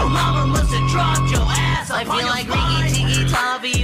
mama must have dropped your ass. I feel like Rikki, Tikki, Tavi,